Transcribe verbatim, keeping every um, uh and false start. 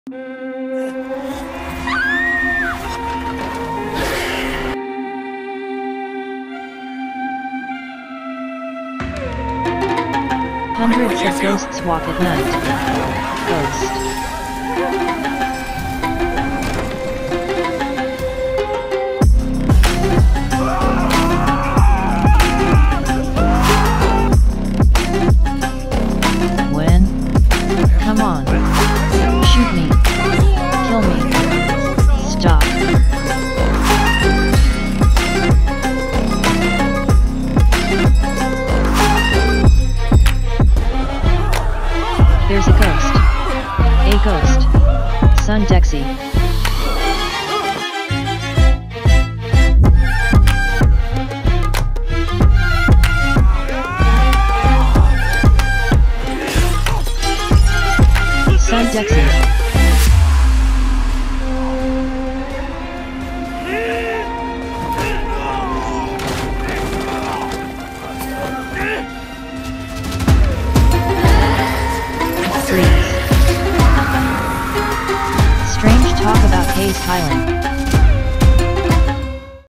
Hundreds of ghosts walk at night. Ghost. When? Come on. Shoot me. Kill me. Stop. There's a ghost. A ghost. Sun Dexy. Sun Dexy. Strange talk about Heishiling.